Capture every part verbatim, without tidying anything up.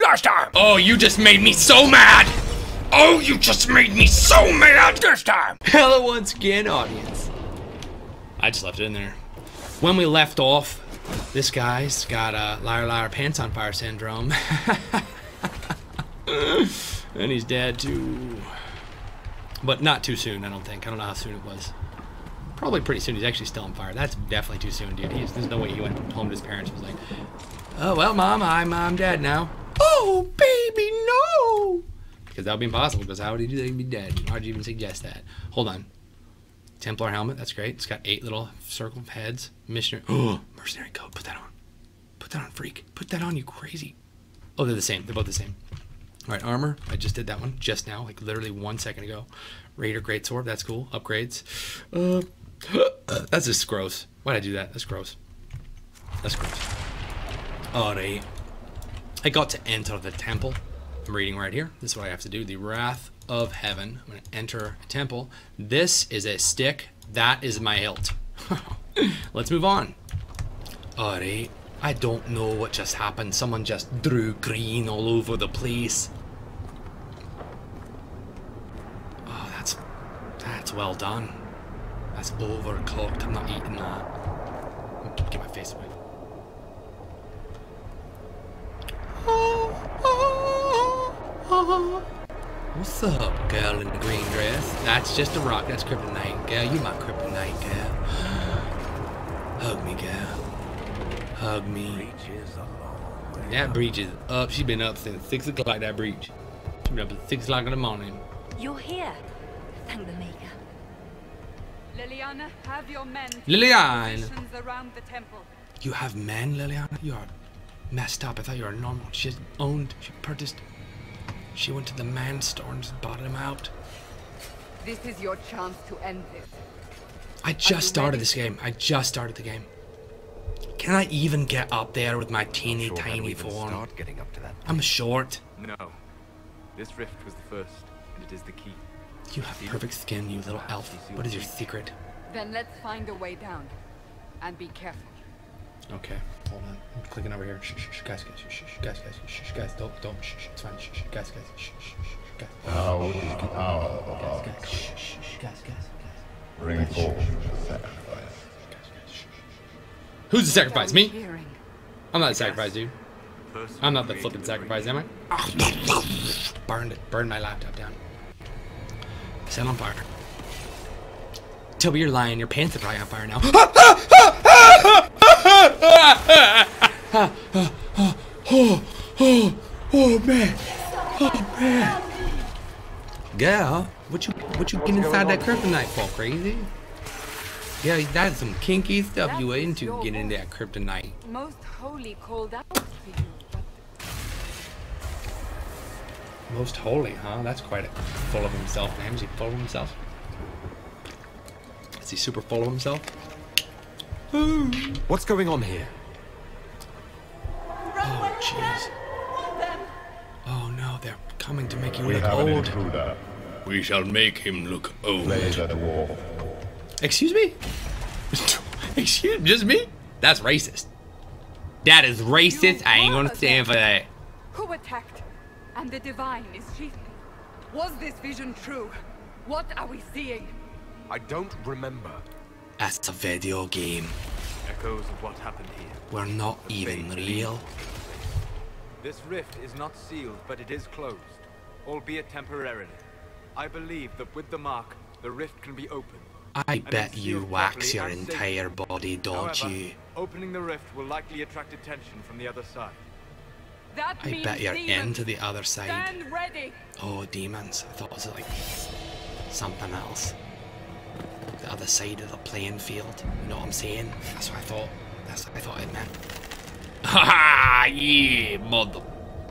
This time! Oh, you just made me so mad! Oh, you just made me so mad this time! Hello once again, audience. I just left it in there. When we left off, this guy's got a uh, liar liar pants on fire syndrome. And he's dead too. But not too soon, I don't think. I don't know how soon it was. Probably pretty soon. He's actually still on fire. That's definitely too soon, dude. He's, there's no way he went home to his parents and was like, oh, well, Mom, I'm, I'm dead now. Oh, baby, no! Because that would be impossible, because how would he do that? He'd be dead. Why'd you even suggest that? Hold on. Templar helmet, that's great. It's got eight little circle of heads. Missionary. Oh, mercenary coat. Put that on. Put that on, freak. Put that on, you crazy. Oh, they're the same. They're both the same. All right, armor. I just did that one just now, like literally one second ago. Raider greatsword. That's cool. Upgrades. Uh, that's just gross. Why'd I do that? That's gross. That's gross. All right. I got to enter the temple. I'm reading right here. This is what I have to do. The Wrath of Heaven. I'm going to enter a temple. This is a stick. That is my hilt. Let's move on. All right. I don't know what just happened. Someone just drew green all over the place. Oh, that's that's well done. That's overcooked. I'm not eating that. Get my face away. What's up, girl in the green dress? That's just a rock. That's kryptonite, girl. You my kryptonite, girl. Hug me, girl. Hug me. That breach is up. She's been up since six o'clock. That breach. She's been up at six o'clock in the morning. You're here. Thank the Maker. Liliana, have your men. Liliana. Around the temple. You have men, Liliana? You are messed up. I thought you were normal. She owned. She purchased. She went to the man store and just bought them out. This is your chance to end this. I just started this game. I just started the game. Can I even get up there with my teeny sure tiny form? Start getting up to that. I'm short. No. This rift was the first, and it is the key. You have perfect skin, you little elf. What is your secret? Then let's find a way down. And be careful. Okay, hold on. I'm clicking over here. Shh, shh, shh, guys, guys, shh, shh, shh, guys, guys, shh, shh, guys, don't, don't, shh, shh, it's fine. Shh, shh, guys, guys, shh, shh, shh, guys. How is the power Guys, guys, shh, shh, shh, guys, guys, guys. bring forth the sacrifice? Who's the sacrifice? Me? I'm not the sacrifice, dude. I'm not the flipping sacrifice, am I? Burned it. Burned my laptop down. Set on fire. Toby, you're lying. Your pants are probably on fire now. Oh, oh, oh, man. Oh, man. Girl, what you what you get inside that kryptonite for, crazy? Yeah, that's some kinky stuff you were into, getting into that kryptonite. Most holy called out for you, but Most holy, huh? That's quite a, full of himself, man. Is he full of himself? Is he super full of himself? What's going on here? Oh, jeez. Oh, no, they're coming to make you We look have an old. intruder. We shall make him look old. Blaze at the wall. Excuse me? Excuse just me? That's racist. That is racist. I ain't gonna stand for that. who attacked? And the divine is she. Was this vision true? What are we seeing? I don't remember. That's a video game. Echoes of what happened here. We're not even real. This rift is not sealed, but it is closed, albeit temporarily. I believe that with the mark, the rift can be opened. I bet you wax your entire body, don't However, you? opening the rift will likely attract attention from the other side. That I means bet you're demons. into the other side. Stand ready. Oh, demons. I thought it was like something else. The other side of the playing field. You know what I'm saying? That's what I thought. That's what I thought it meant. Ha yeah, mother.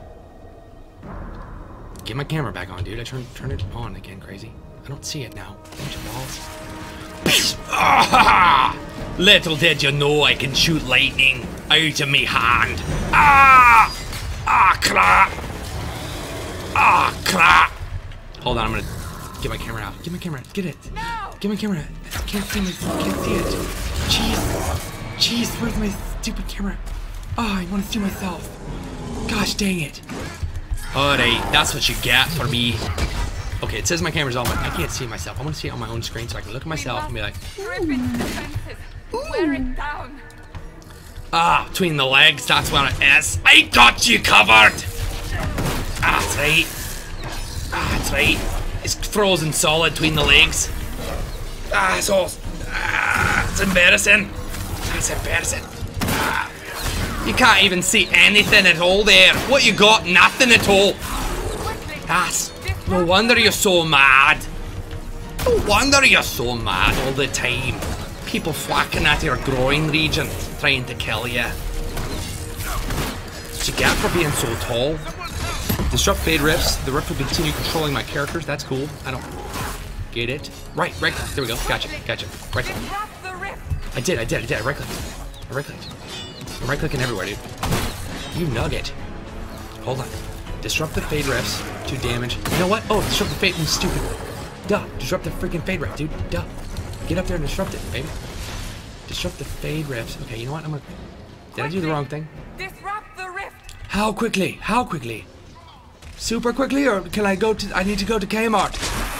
Get my camera back on, dude. I turned turn it on again, crazy. I don't see it now. Bunch of balls. Ah, little did you know I can shoot lightning out of me hand. Ah! Ah, crap! Ah, crap! Hold on, I'm gonna get my camera out. Get my camera. Get it. No! Get my camera. I can't see my. Can't see it. Jeez. Jeez, where's my stupid camera? Oh, I want to see myself. Gosh dang it. Alright, that's what you get for me. Okay, it says my camera's on, but I can't see myself. I want to see it on my own screen so I can look at myself and be like, Strip its defenses. Wear it down. ah, between the legs, that's what it is. I got you covered! Ah, that's right. Ah, that's right. It's frozen solid between the legs. Ah, it's all... Ah, it's embarrassing. That's embarrassing. Ah. You can't even see anything at all there. What you got? Nothing at all. That's... No wonder you're so mad. No wonder you're so mad all the time. People whacking at your groin region, trying to kill you. What you get for being so tall? Disrupt fade rifts. The rift will continue controlling my characters. That's cool. I don't get it. Right, right click. There we go. Gotcha, gotcha. Right click. Disrupt the rift. I did, I did, I did. I right clicked. I right clicked. I'm right clicking everywhere, dude. You nugget. Hold on. Disrupt the fade rifts. Two damage. You know what? Oh, disrupt the fade. I'm stupid. Duh. Disrupt the freaking fade rift, dude. Duh. Get up there and disrupt it, baby. Disrupt the fade rifts. Okay, you know what? I'm gonna. Did I do the wrong thing? Disrupt the rift. How quickly? How quickly? Super quickly, or can I go to? I need to go to Kmart.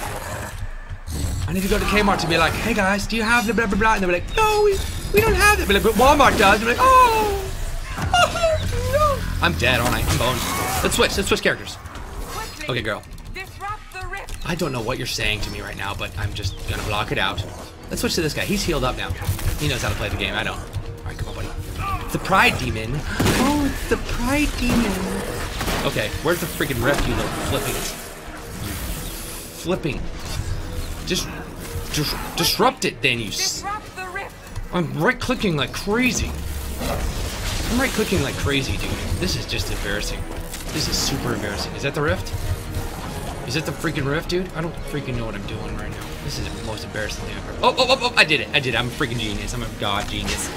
I need to go to Kmart to be like, hey guys, do you have the blah blah blah? And they'll be like, no, we we don't have it. But like, but Walmart does. And they're like, oh, oh no. I'm dead, aren't I? I'm boned. Let's switch. Let's switch characters. Quickly. Okay, girl. Disrupt the rift. I don't know what you're saying to me right now, but I'm just gonna block it out. Let's switch to this guy. He's healed up now. He knows how to play the game. I don't. All right, come on, buddy. It's the Pride Demon. Oh, it's the Pride Demon. Okay, where's the freaking rift, you little flipping? Flipping. Just, just disrupt it, then you. S Disrupt the rift. I'm right clicking like crazy. I'm right clicking like crazy, dude. This is just embarrassing. This is super embarrassing. Is that the rift? Is it the freaking rift, dude? I don't freaking know what I'm doing right now. This is the most embarrassing thing I've ever. Oh, oh, oh, oh, I did it. I did it. I'm a freaking genius. I'm a god genius.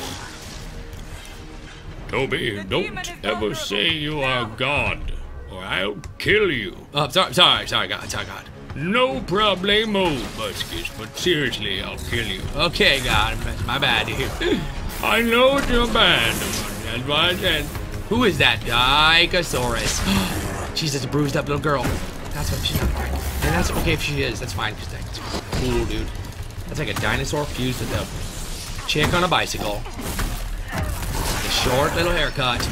Toby, don't ever say you are God, or I'll kill you. Oh, sorry, sorry, sorry, God, sorry, God. No problemo, Buskis, but seriously, I'll kill you. Okay, God, my bad, dude. I know it's your bad, that's why I said. Who is that? Dikasaurus. Jeez, that's a bruised up little girl. That's what she's not right. And that's okay if she is. That's fine, because that's cool, dude. That's like a dinosaur fused with a chick on a bicycle. A short little haircut.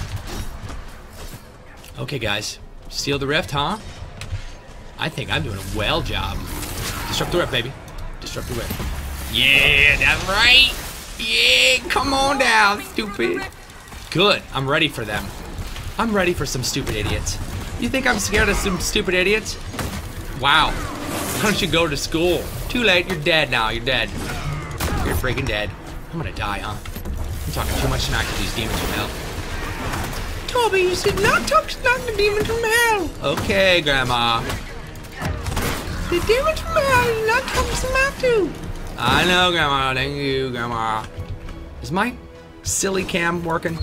Okay, guys. Seal the rift, huh? I think I'm doing a well job. Disrupt the rift, baby. Disrupt the rift. Yeah, that's right. Yeah, come on down, stupid. Good. I'm ready for them. I'm ready for some stupid idiots. You think I'm scared of some stupid idiots? Wow. Why don't you go to school? Too late. You're dead now. You're dead. You're freaking dead. I'm gonna die, huh? I'm talking too much smack to these demons from hell. Toby, you should not talk smack to demons from hell. Okay, Grandma. The demons from hell you not talk smack to. I know, Grandma. Thank you, Grandma. Is my silly cam working?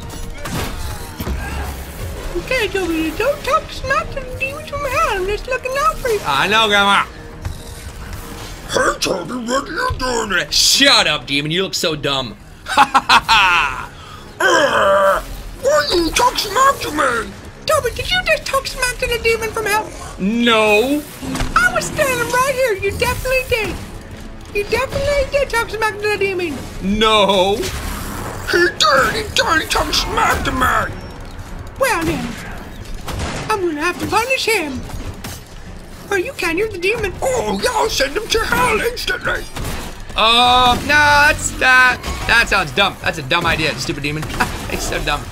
Okay, Toby, don't talk smack to the demons from hell. I'm just looking out for you. I know, Grandma. Hey, Toby, what are you doing? Shut up, demon. You look so dumb. Ha ha ha! Why you talk smack to me? Toby, did you just talk smack to the demon from hell? No. I was standing right here. You definitely did. You definitely did talk smack to the demon. No. He did. He did. He talked smack to me. Well then, I'm gonna have to punish him. Or you can, you're the demon. Oh, yeah, I'll send him to hell instantly. Oh, no, that's, that, that sounds dumb. That's a dumb idea, stupid demon. It's so dumb.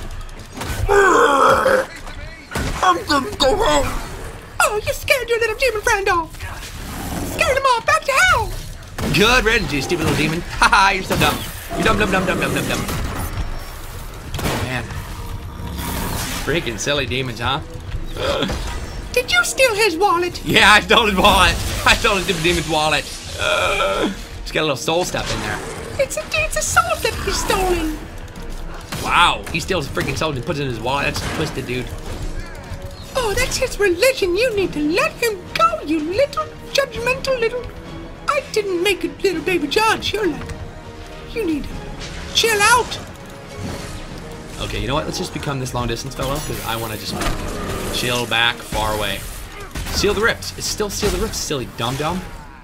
I'm gonna go home. Oh, you scared your little demon friend off. Scared him off, back to hell. Good riddance, you stupid little demon. Haha, you're so dumb. You're dumb, dumb, dumb, dumb, dumb, dumb, dumb. Oh, man. Freaking silly demons, huh? Did you steal his wallet? Yeah, I stole his wallet. I stole his stupid demon's wallet. Uh, he's got a little soul stuff in there. It's a, it's a soul that he's stolen. Wow, he steals freaking soul and puts it in his wallet. That's twisted, dude. Oh, that's his religion. You need to let him go, you little judgmental little... I didn't make a little baby judge. You're like... You need to chill out. Okay, you know what? Let's just become this long distance fellow, because I want to just... Chill back, far away. Seal the rift. It's still seal the rift, silly dum-dum.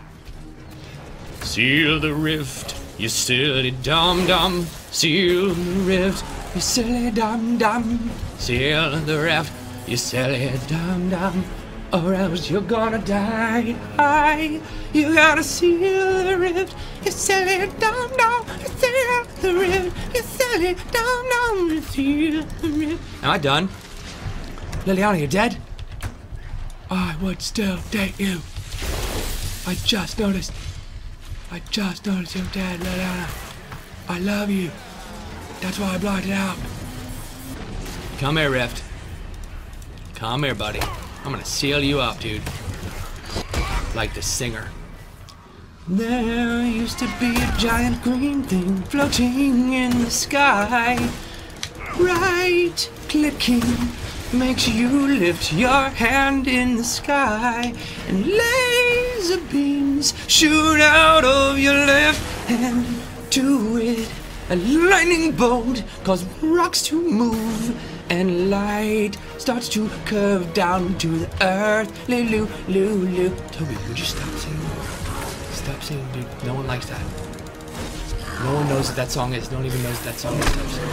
Seal the rift, you silly dum-dum. Seal the rift, you silly dum-dum. Seal the rift, you silly dum-dum. Or else you're gonna die. I, you gotta seal the rift, you silly dum-dum. Seal the rift, you silly dum-dum. Seal the rift. Am I done? Leliana, you're dead? I would still date you. I just noticed. I just noticed you're dead, Leliana. I love you. That's why I blocked it out. Come here, Rift. Come here, buddy. I'm gonna seal you up, dude. Like the singer. There used to be a giant green thing floating in the sky. Right clicking makes you lift your hand in the sky, and laser beams shoot out of your left hand to it. A lightning bolt causes rocks to move, and light starts to curve down to the earth. Lulu, Lulu. Toby, would you stop singing? Stop singing, dude. No one likes that. No one knows what that song is. No one even knows what that song is.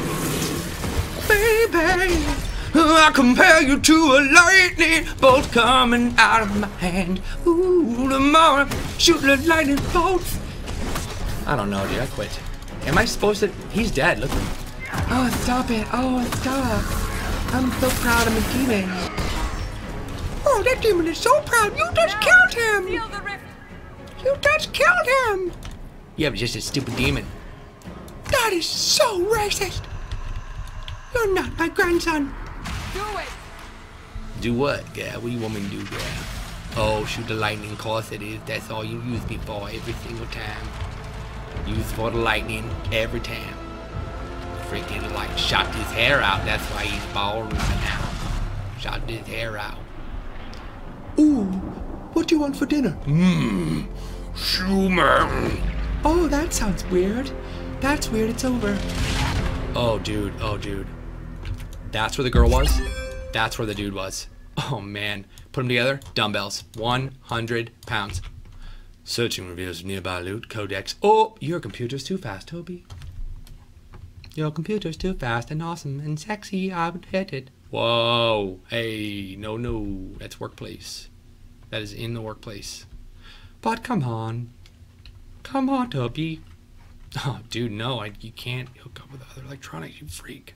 Baby, I compare you to a lightning bolt coming out of my hand. Ooh, tomorrow, shoot the lightning bolts. I don't know, dude. I quit. Am I supposed to? He's dead. Look at him. Oh, stop it. Oh, stop. I'm so proud of my demon. Oh, that demon is so proud. You just killed him. Seal the rift. You just killed him. Yeah, but just a stupid demon. That is so racist. You're not my grandson. Do it. Do what, girl? What do you want me to do, girl? Oh, shoot the lightning, course it is. That's all you use me for every single time. Use for the lightning every time. Freaking like shot his hair out. That's why he's bald right now. Shot his hair out. Ooh, what do you want for dinner? Mmm, Schumann. Oh, that sounds weird. That's weird. It's over. Oh, dude. Oh, dude. That's where the girl was. That's where the dude was. Oh, man. Put them together. Dumbbells. one hundred pounds. Searching reveals nearby loot. Codex. Oh, your computer's too fast, Toby. Your computer's too fast and awesome and sexy. I would hit it. Whoa. Hey, no, no. That's workplace. That is in the workplace. But come on. Come on, Toby. Oh, dude, no. I, you can't hook up with other electronics, you freak.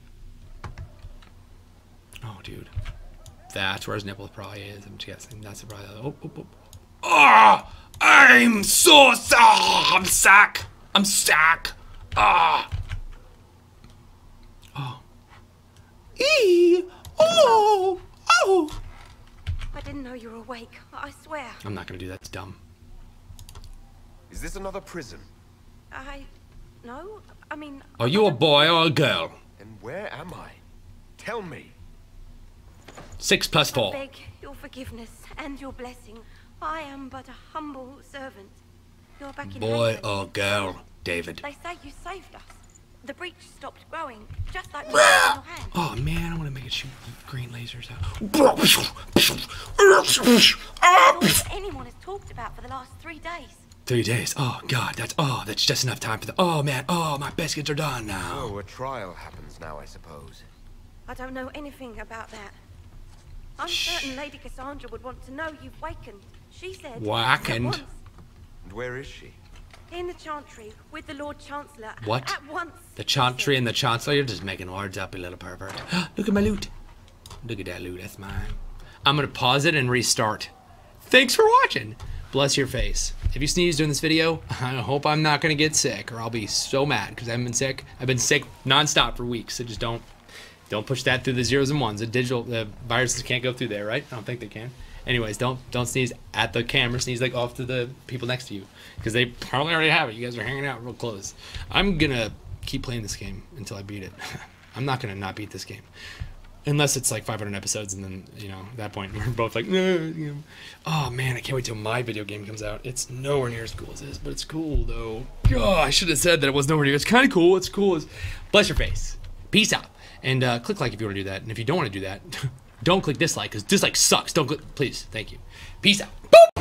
Oh, dude. That's where his nipple probably is. I'm guessing. That's probably. Oh, oh, oh. Oh, I'm so sad. I'm sick. I'm sick. Ah. Oh. E. Oh. Oh. I didn't know you were awake. I swear. I'm not gonna do that. It's dumb. Is this another prison? I. No. I mean. Are you a boy or a girl? And where am I? Tell me. Six plus I four. beg your forgiveness and your blessing. I am but a humble servant. You're back in Boy Haven. or girl, David. They say you saved us. The breach stopped growing, just like we had in your hand. Oh man, I want to make it shoot green lasers out. All that anyone has talked about for the last three days. Three days. Oh god, that's oh, that's just enough time for the. Oh man, oh my biscuits are done now. Oh, a trial happens now, I suppose. I don't know anything about that. I'm certain Lady Cassandra would want to know you've wakened. She said. Wakened? At once. And where is she? In the Chantry with the Lord Chancellor. What? At once. The Chantry and the Chancellor? You're just making words up, you little pervert. Look at my loot. Look at that loot. That's mine. I'm gonna pause it and restart. Thanks for watching. Bless your face. If you sneeze during this video, I hope I'm not gonna get sick, or I'll be so mad because I haven't been sick. I've been sick nonstop for weeks. So just don't, don't push that through the zeros and ones. The digital, the viruses can't go through there, right? I don't think they can. Anyways, don't don't sneeze at the camera. Sneeze like off to the people next to you, because they probably already have it. You guys are hanging out real close. I'm gonna keep playing this game until I beat it. I'm not gonna not beat this game, unless it's like five hundred episodes, and then you know at that point we're both like, no, you know. Oh man, I can't wait till my video game comes out. It's nowhere near as cool as this, but it's cool though. Oh, I should have said that it was nowhere near. It's kind of cool. It's cool. It's... Bless your face. Peace out, and uh, click like if you want to do that, and if you don't want to do that. Don't click dislike, because dislike sucks. Don't click, please. Thank you. Peace out. Boop!